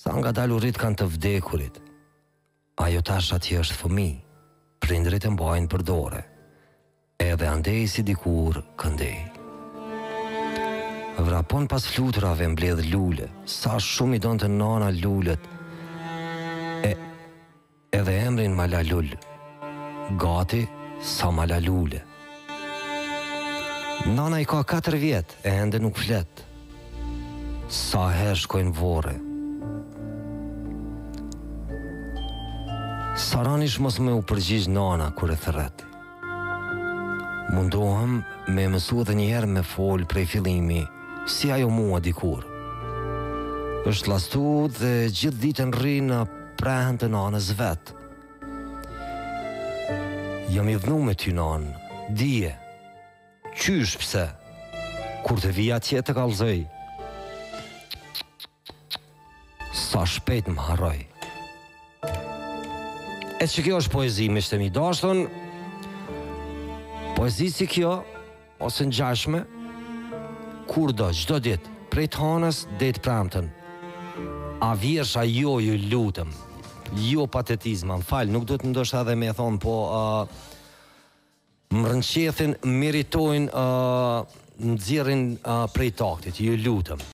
Sa nga dalurit kanë të vdekurit. Ajo tash atje është fëmi, prindrit e mbajnë për dore, edhe andej si dikur këndej. Vrapon pas fluturave mbledh lule, sa shumë i donë të nana lulet, edhe emrin Malalull, gati sa Malalule. Nana i ka 4 vjet, e ende nuk flet, sa herë shkojnë vore. Saranish mos me u përgjigj nana kur e thret. Mundohem me mësu edhe njerë me fol prej fillimi, si ajo mua dikur. Është lastu dhe gjithë ditën rri në prehen të nanës vet. Jam i dhnu me ty nanë, dije, qysh pse, kur të vija tje të kalzoj. Sa shpejt më harroj. E që kjo është poezi, miqtë e mi dashtën, poezi si kjo, ose ngjashme, kur do, gjdo dit, prej të hanës dhe të premtën. A vjersha jo ju lutëm, jo patetizma, më falë, nuk do të ndoshta edhe me thonë, po më rënqethin, meritojnë, nëzirin prej taktit, ju lutëm.